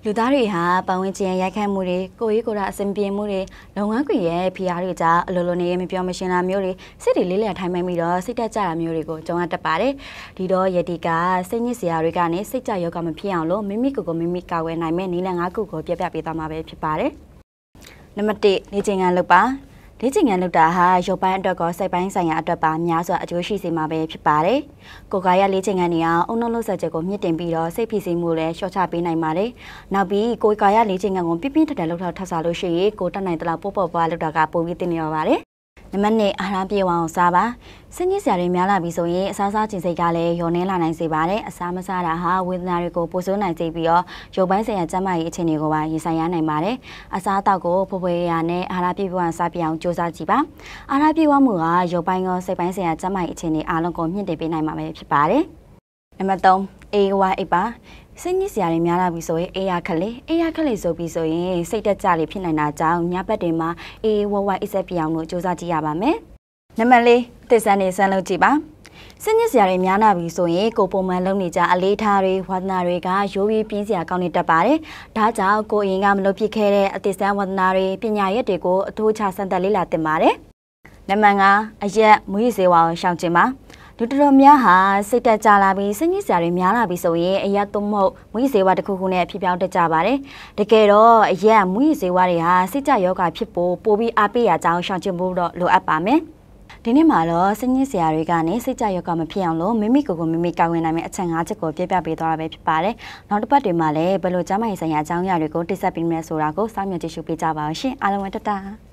လူသားတွေဟာပတ်ဝန်းကျင်ရိုက်ခတ်မှုတွေကိုယ်ရေးကိုယ်တာအစဉ်ပြေမှုတွေလုပ်ငန်းခွင်ရဲ့ဖိအားတွေကြောင့်အလိုလိုနေမပြောမရှင်းတာမျိုးတွေစိတ်တွေလေးလံထိုင်မှပြီးတော့စိတ်တက်ကြတာမျိုးတွေကိုကြုံရတတ်ပါတယ်ဒီတော့ယတိကစိတ်ညစ်စရာတွေကနေစိတ်ကြယောဂမဖြစ်အောင်လို့မိမိကိုယ်မိမိကာဝယ်နိုင်မဲ့နည်းလမ်း၅ခုကိုပြပြပေးသွားမှာပဲဖြစ်ပါတယ်နံပါတ်1လေ့ကျင့်ခန်းလုပ်ပါလေ့ကျင့်ခန်းလုပ်တာဟာရုပ်ပိုင်းအတွက်ကောစိတ်ပိုင်းဆိုင်ရာအတွက်ပါများစွာအကျိုးရှိစေမှာပဲဖြစ်ပါတယ်။ကိုယ်ကာယလေ့ကျင့်ခန်းတွေအောင်အုံနှုံလှုပ်ဆက်ချက်ကိုမြင့်တင်ပြီးတော့စိတ်ဖိစီးမှုလည်းလျှော့ချပေးနိုင်ပါတယ်။နောက်ပြီးကိုယ်ကာယလေ့ကျင့်ခန်းကိုပြပြထထလောက်ထပ်စားလို့ရှိရင်ကိုယ်တက်နိုင်တဲ့လောက်ပေါ့ပွားလုပ်တာကပိုပြီးသိနေရပါတယ်။နံပါတ်2အာဟာရပြေဝအောင်စားပါစိတ်ညစ်စရာတွေများလာပြီဆိုရင်အစားခြင်းစိတ်ကလည်းလျော့နှင်းလာနိုင်စေပါတယ်အစားမစားတာဟာဝေဒနာတွေကိုပိုဆိုးနိုင်စေပြီးတော့ရုပ်ပိုင်းဆိုင်ရာကျန်းမာရေးအခြေအနေကိုပါရင်ဆိုင်ရနိုင်ပါတယ်အစားအသောက်ကိုဖွယ်ဖွယ်ရာနဲ့အာဟာရပြေဝအောင်စားပြအောင်စူးစမ်းကြည့်ပါအာဟာရပြေဝမှုကရုပ်ပိုင်းရောစိတ်ပိုင်းဆိုင်ရာကျန်းမာရေးအခြေအနေအားလုံးကိုမြင့်တင်ပေးနိုင်မှာပဲဖြစ်ပါတယ်နံပါတ်3အေးဝါအိပ်ပါစိတ်ညစ်စရာတွေများလာပြီဆိုရင်အေးရခက်လေဆိုပြီးဆိုရင်စိတ်တက်ကြလေးဖြစ်နိုင်တာကြောင့်ညဘက်တွေမှာအေးဝဝအိပ်ဆက်ပြအောင်လို့စူးစမ်းကြည့်ရပါမယ်နံပါတ်4သစ္စာနေစမ်းလုပ်ကြည့်ပါစိတ်ညစ်စရာတွေများလာပြီဆိုရင်ကိုပုံမှန်လုပ်နေကြအလေးထားတွေဝါသနာတွေကရိုးပြီးပြင်းစရာကောင်းနေတတ်ပါတယ်ဒါကြောင့်ကိုအရင်ကမလုပ်ဖြစ်ခဲ့တဲ့အသစ္စာဝါသနာတွေပညာရက်တွေကိုအထိုးချစမ်းသပ်လေ့လာသင်ပါတယ်နံပါတ်5အရက်မူရည်စေဝါကိုရှောင်ကျင်ပါလူတော်များဟာစိတ်တက်ကြလာပြီးစိတ်ညစ်စရာတွေများလာပြီဆိုရင်အရက်သုံးမဟုတ်မူရည်စေဝါတစ်ခုခုနဲ့ဖြစ်ပြောင်းတက်ကြပါတယ်တကယ်တော့အရက်မူရည်စေဝါတွေဟာစိတ်ကြယောဂဖြစ်ဖို့ပိုပြီးအားပေးရကြောင်းရှောင်ကျင်ဖို့တော့လိုအပ်ပါမယ်ဒီနေ့မှာတော့စိတ်ညစ်စရာတွေကနေစိတ်ကြယောဂမဖြစ်အောင်လို့မိမိကိုယ်ကိုမိမိကာကွယ်နိုင်မယ့်အချက်၅ချက်ကိုပြပြပေးသွားတာပဲဖြစ်ပါတယ်နောက်တစ်ပတ်တွေမှာလည်းဘယ်လိုကျန်းမာရေးဆိုင်ရာအကြောင်းအရာတွေကိုတိကျပေးမယ်ဆိုတာကိုစောင့်မျှော်ကြည့်ရှုပေးကြပါဦးရှင်အားလုံးပဲတတ